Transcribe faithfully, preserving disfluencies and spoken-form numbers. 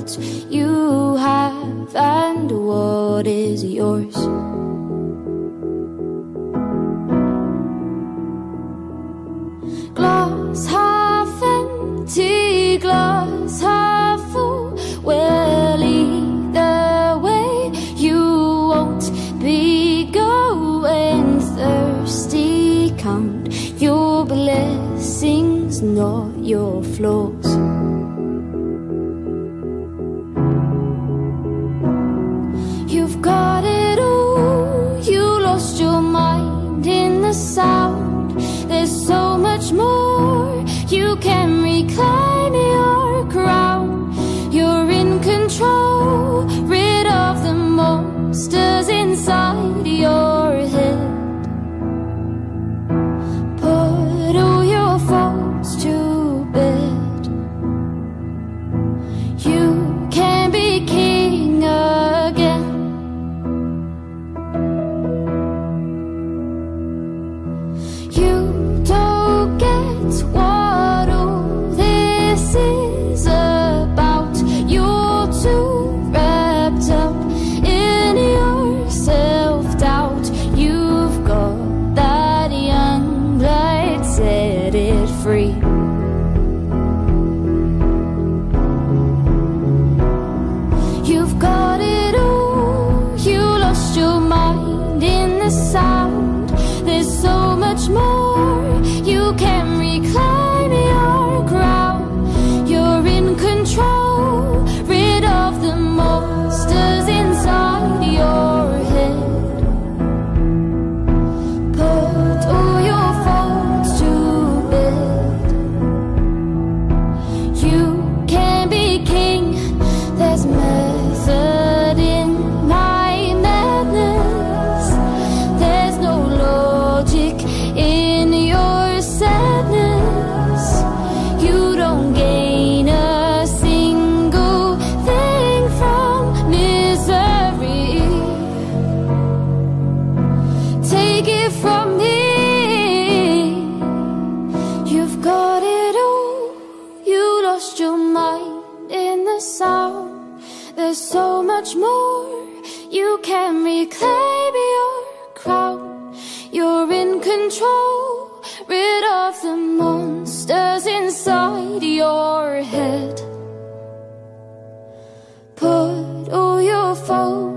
what you have and what is yours. Glass half empty, glass half full. Well, either way, you won't be going thirsty. Count your blessings, not your flaws. You've got it all, you lost your mind in the sound. There's so much more, you can reclaim your crown. You're in control, rid of the monsters inside your head. Put all your faults to bed. You can be king again. You don't get what all this is about. You're too wrapped up in your self-doubt. You've got that young blood, set it free. You've got it all, you lost your mind in the sound. There's so much more, you can reclaim your crown. You're in control, rid of the monsters inside your head. Put all your faults to bed. You can be king, there's method in my madness. There's no logic in your sadness. You don't gain a single thing from misery. Take it from me. You've got it all, you lost your mind in the sound. There's so much more, you can reclaim your crown. You're in control, rid of the monsters inside your head. Put all your faults